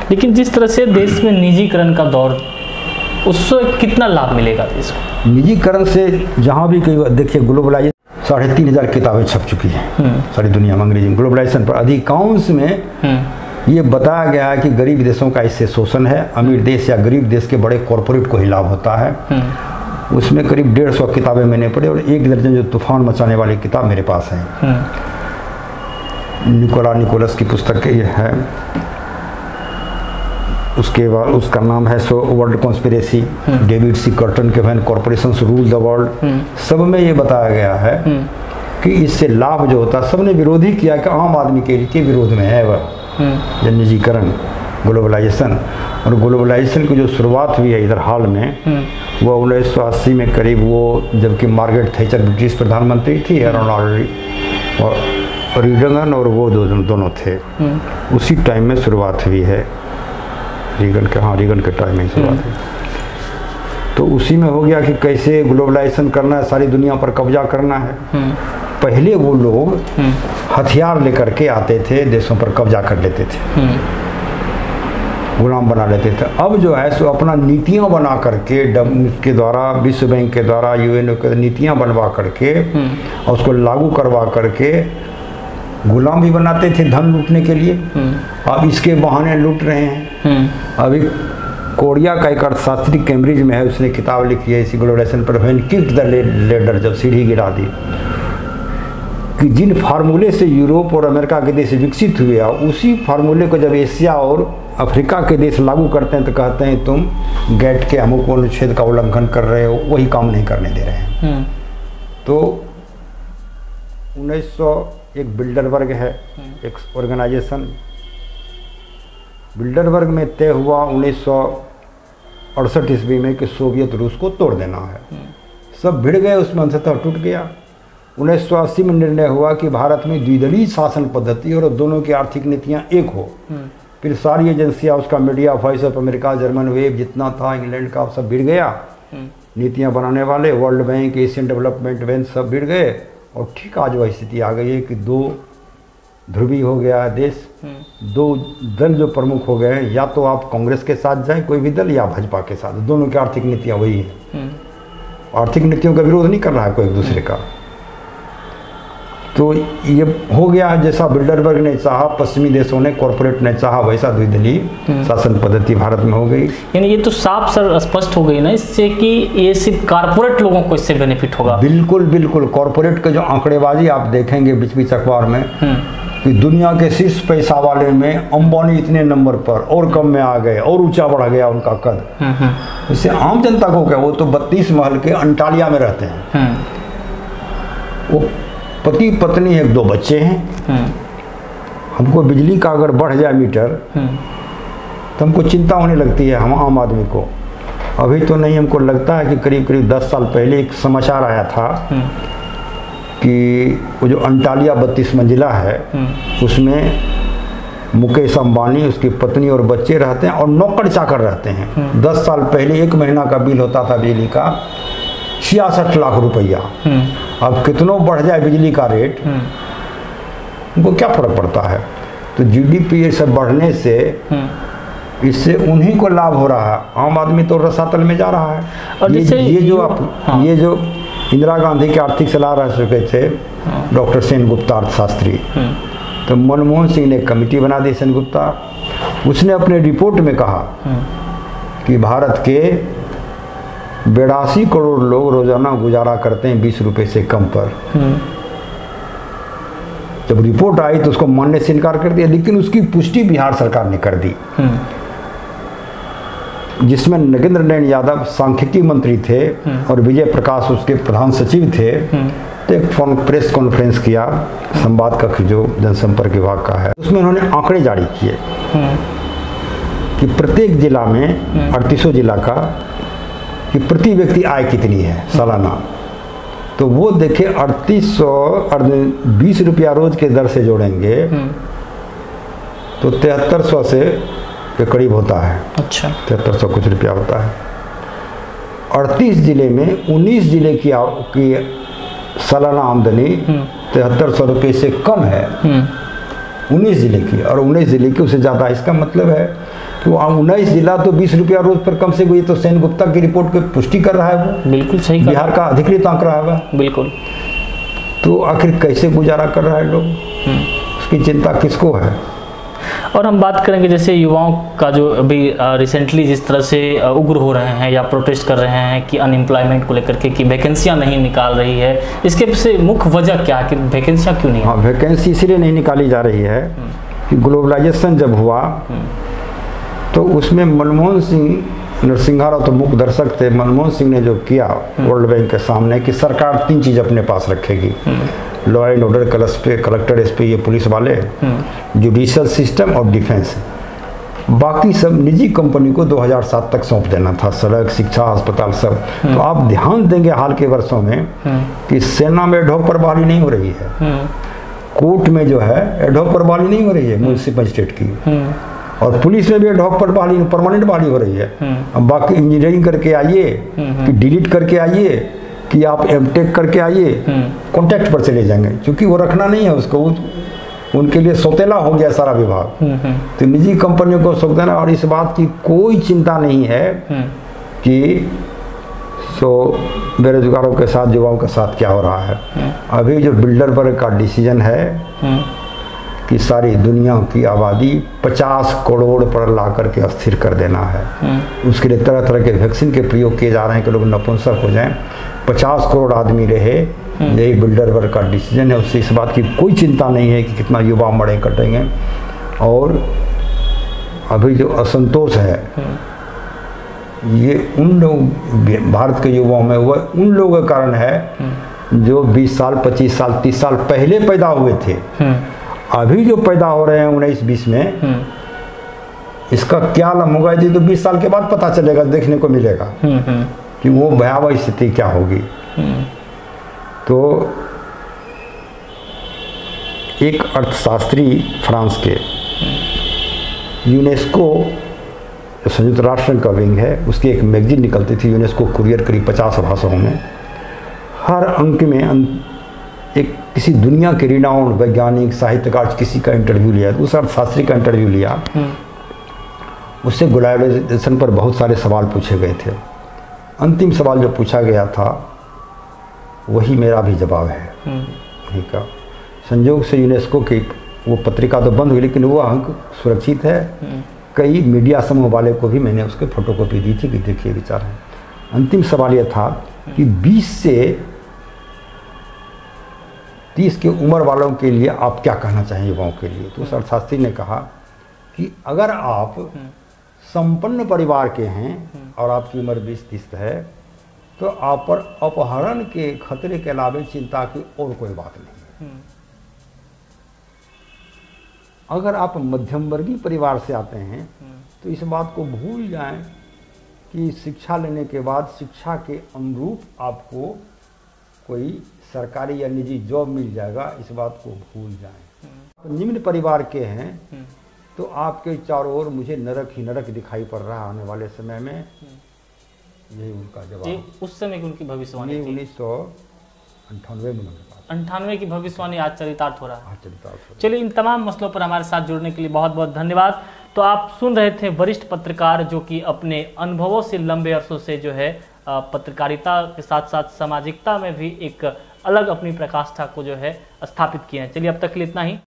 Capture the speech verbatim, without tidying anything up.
लेकिन जिस तरह से देश में निजीकरण का दौर, उससे कितना लाभ मिलेगा देश को? निजीकरण से जहाँ भी कई देखिए ग्लोबलाइजेशन साढ़े तीन हजार किताबें छप चुकी हैं सारी दुनिया में अंग्रेजी ग्लोबलाइजेशन पर। अधिकांश में ये बताया गया है कि गरीब देशों का इससे शोषण है, अमीर देश या गरीब देश के बड़े कॉरपोरेट को ही लाभ होता है। उसमें करीब डेढ़ सौ किताबें मैंने पढ़ी और एक दर्जन जो तूफान मचाने वाली किताब मेरे पास है। निकोला निकोलस की पुस्तक ये है। उसके बाद उसका नाम है so world conspiracy, David C Korten के when corporations rule the world. सब में ये बताया गया है कि इससे लाभ जो होता है, सबने विरोध ही किया कि आम आदमी के लिए विरोध में है वह निजीकरण, ग्लोबलाइजेशन। और ग्लोबलाइजेशन की जो शुरुआत हुई है इधर हाल में, वो उन्नीस सौ अस्सी में करीब, वो जबकि मार्गरेट थैचर ब्रिटिश प्रधानमंत्री थी, रोनाल्ड और रीगन और वो दो दोनों थे, उसी टाइम में शुरुआत हुई है। रीगन के हाँ रीगन के टाइम में शुरुआत हुई। तो उसी में हो गया कि कैसे ग्लोबलाइजेशन करना है, सारी दुनिया पर कब्जा करना है। पहले वो लोग हथियार लेकर के आते थे, देशों पर कब्जा कर लेते थे, गुलाम बना लेते थे। अब जो है सो अपना नीतियां बना करके के द्वारा, विश्व बैंक के द्वारा, यूएनओ के नीतियां बनवा करके और उसको लागू करवा करके गुलाम भी बनाते थे धन लूटने के लिए। अब इसके बहाने लूट रहे हैं। अभी कोरिया का एक अर्थशास्त्री कैम्ब्रिज में है, उसने किताब लिखी है इसी ग्लोबलाइजेशन पर, व्हेन किक्ड द लेडर, जब सीढ़ी गिरा दी, कि जिन फार्मूले से यूरोप और अमेरिका के देश विकसित हुए, उसी फार्मूले को जब एशिया और अफ्रीका के देश लागू करते हैं तो कहते हैं तुम गेट के अमुक अनुच्छेद का उल्लंघन कर रहे हो, वही काम नहीं करने दे रहे हैं। तो उन्नीस सौ एक बिल्डरबर्ग है एक ऑर्गेनाइजेशन, बिल्डरबर्ग में तय हुआ उन्नीस सौ अड़सठ ईस्वी में कि सोवियत रूस को तोड़ देना है। सब भिड़ गए, उसमें अंततः टूट गया। उन्नीस सौ अस्सी में निर्णय हुआ कि भारत में द्विदलीय शासन पद्धति और दोनों की आर्थिक नीतियां एक हो। फिर सारी एजेंसियां, उसका media, voice of America, German web जितना था, इंग्लैंड का, सब भिड़ गया। नीतियां बनाने वाले, world bank, Asian development bank सब भिड़ गए। और ठीक आज वही स्थिति आ गई है कि दो ध्रुवी हो गया है देश। दो दल जो प्रमुख हो गए हैं, या तो आप कांग्रेस के साथ जाएं कोई भी दल, या भाजपा के साथ। दोनों की आर्थिक नीतियां वही है। आर्थिक नीतियों का विरोध नहीं कर रहा है कोई एक दूसरे का। तो ये हो गया जैसा बिल्डरबर्ग ने चाहा, पश्चिमी देशों ने, कॉरपोरेट ने चाहा, वैसा द्विदलीय शासन पद्धति भारत में हो गई। यानी ये तो साफ सर स्पष्ट हो गई ना इससे कि ये सिर्फ कॉरपोरेट लोगों को इससे बेनिफिट होगा। बिल्कुल बिल्कुल। कॉरपोरेट के जो आंकड़ेबाजी आप देखेंगे बीच बीच अखबार में कि दुनिया के शीर्ष पैसा वाले में अंबानी इतने नंबर पर और कम में आ गए और ऊंचा बढ़ गया उनका कद। इससे आम जनता को क्या, वो तो बत्तीस महल के अंटालिया में रहते हैं, वो पति पत्नी है, दो बच्चे हैं। हमको बिजली का अगर बढ़ जाए मीटर तो हमको चिंता होने लगती है, हम आम आदमी को। अभी तो नहीं, हमको लगता है कि करीब करीब दस साल पहले एक समाचार आया था कि वो जो अंटालिया बत्तीस मंजिला है उसमें मुकेश अंबानी, उसकी पत्नी और बच्चे रहते हैं और नौकर चाकर रहते हैं। दस साल पहले एक महीना का बिल होता था बिजली का छियासठ लाख रुपया। अब कितनों बढ़ जाए बिजली का रेट, उनको क्या फर्क पड़ता है। तो जीडीपी सब बढ़ने से इससे उन्हीं को लाभ हो रहा है, आम आदमी तो रसातल में जा रहा है। और ये, ये जो आप हाँ। ये जो इंदिरा गांधी के आर्थिक सलाह रह चुके थे डॉक्टर सेन गुप्ता अर्थशास्त्री, तो मनमोहन सिंह ने कमेटी बना दी सेन गुप्ता। उसने अपने रिपोर्ट में कहा कि भारत के बेरासी करोड़ लोग रोजाना गुजारा करते हैं बीस रुपए से कम पर। जब रिपोर्ट आई तो उसको मानने से इनकार कर दिया, लेकिन उसकी पुष्टि बिहार सरकार ने कर दी, जिसमें नगेंद्र नयन यादव सांख्यिकी मंत्री थे और विजय प्रकाश उसके प्रधान सचिव थे। तो एक प्रेस कॉन्फ्रेंस किया, संवाद कक्ष जो जनसंपर्क विभाग का है, उसमें उन्होंने आंकड़े जारी किए कि प्रत्येक जिला में, अड़तीसों जिला का, कि प्रति व्यक्ति आय कितनी है सालाना। तो वो देखे अड़तीस सौ बीस रुपया रोज के दर से जोड़ेंगे तो तिहत्तर सौ से के करीब होता है। अच्छा, तिहत्तर सौ कुछ रुपया होता है। अड़तीस जिले में उन्नीस जिले की, की सालाना आमदनी तिहत्तर सौ रुपये से कम है, उन्नीस जिले की, और उन्नीस जिले की उससे ज़्यादा। इसका मतलब है तो उन्नीस जिला तो बीस रुपया रोज पर कम से हुई, तो सेन गुप्ता की रिपोर्ट की पुष्टि कर रहा है वो। बिल्कुल सही, बिहार का अधिकृत आंकड़ा है वह। बिल्कुल। तो आखिर कैसे गुजारा कर रहा है लोग, उसकी चिंता किसको है। और हम बात करेंगे जैसे युवाओं का जो अभी रिसेंटली जिस तरह से उग्र हो रहे हैं या प्रोटेस्ट कर रहे हैं कि अनएम्प्लॉयमेंट को लेकर के कि वैकेंसियां नहीं निकाल रही है, इसके पीछे मुख्य वजह क्या है कि वैकेंसियां क्यों नहीं? हाँ, वैकेंसी इसलिए नहीं निकाली जा रही है कि ग्लोबलाइजेशन जब हुआ तो उसमें मनमोहन सिंह नरसिंहा राव तो मुख्य दर्शक थे। मनमोहन सिंह ने जो किया वर्ल्ड बैंक के सामने कि सरकार तीन चीज़ अपने पास रखेगी, लॉ एंड ऑर्डर, कलस पे कलेक्टर, एस पे ये पुलिस वाले, जुडिशियल सिस्टम और डिफेंस, बाकी सब निजी कंपनी को दो हज़ार सात तक सौंप देना था, सड़क, शिक्षा, अस्पताल सब। तो आप ध्यान देंगे हाल के वर्षों में कि सेना में एडहॉक पर बहाली नहीं हो रही है, कोर्ट में जो है एडहॉक पर बहाली नहीं हो रही है म्युनिसिपल मजिस्ट्रेट की, और पुलिस में भी एडहॉक पर बहाली परमानेंट बहाली हो रही है। अब बाकी इंजीनियरिंग करके आइए कि डिलीट करके आइए कि आप एमटेक करके आइए, कॉन्ट्रैक्ट पर चले जाएंगे, क्योंकि वो रखना नहीं है उसको, उनके लिए सौतेला हो गया सारा विभाग। तो निजी कंपनियों को सौंप देना, और इस बात की कोई चिंता नहीं है कि सो बेरोजगारों के साथ, युवाओं के साथ क्या हो रहा है। अभी जो बिल्डर वर्ग का डिसीजन है कि सारी दुनिया की आबादी पचास करोड़ पर ला करके अस्थिर कर देना है, उसके लिए तरह तरह के वैक्सीन के प्रयोग किए जा रहे हैं कि लोग नपुंसक हो जाएं, पचास करोड़ आदमी रहे, यही बिल्डर वर्ग का डिसीजन है। उससे इस बात की कोई चिंता नहीं है कि कितना युवा मरे कटेंगे। और अभी जो असंतोष है ये उन लोग भारत के युवाओं में हुआ, उन लोगों के कारण है जो बीस साल, पच्चीस साल, तीस साल पहले पैदा हुए थे। अभी जो पैदा हो रहे हैं उन्नीस बीस में, इसका क्या आलम होगा जी, तो बीस साल के बाद पता चलेगा, देखने को मिलेगा कि वो भयावह स्थिति क्या होगी। तो एक अर्थशास्त्री फ्रांस के, यूनेस्को संयुक्त राष्ट्र का विंग है, उसकी एक मैगजीन निकलती थी यूनेस्को कुरियर, करीब पचास भाषाओं में। हर अंक में एक किसी दुनिया के रिनाउंड वैज्ञानिक, साहित्यकार किसी का इंटरव्यू लिया, उस अर्थशास्त्री का इंटरव्यू लिया, उससे ग्लोबलाइजेशन पर बहुत सारे सवाल पूछे गए थे। अंतिम सवाल जो पूछा गया था वही मेरा भी जवाब है। ठीक है, संयोग से यूनेस्को की वो पत्रिका तो बंद हुई, लेकिन वो अंक सुरक्षित है। कई मीडिया समूह वाले को भी मैंने उसके फोटोकॉपी दी थी कि देखिए विचार है। अंतिम सवाल यह था कि बीस से तीस की उम्र वालों के लिए आप क्या कहना चाहें युवाओं के लिए। तो उस अर्थशास्त्री ने कहा कि अगर आप संपन्न परिवार के हैं और आपकी उम्र बीस तीस है, तो आप पर अपहरण के खतरे के अलावा चिंता की और कोई बात नहीं है। अगर आप मध्यम वर्गीय परिवार से आते हैं तो इस बात को भूल जाएं कि शिक्षा लेने के बाद शिक्षा के अनुरूप आपको कोई सरकारी या निजी जॉब मिल जाएगा, इस बात को भूल जाएं। निम्न परिवार के हैं तो आपके चारों ओर मुझे नरक ही नरक दिखाई पड़ रहा है आने वाले समय में। यही उनका जवाब। उस समय की उनकी भविष्यवाणी उन्नीस सौ अंठानवे में अंठानवे की भविष्यवाणी आज चरितार्थ हो रहा है। आज चरितार्थ हो रहा है। चलिए, इन तमाम मसलों पर हमारे साथ जुड़ने के लिए बहुत बहुत धन्यवाद। तो आप सुन रहे थे वरिष्ठ पत्रकार जो कि अपने अनुभवों से लंबे अरसों से जो है पत्रकारिता के साथ साथ सामाजिकता में भी एक अलग अपनी प्रकाष्ठा को जो है स्थापित किए हैं। चलिए, अब तक के लिए इतना ही।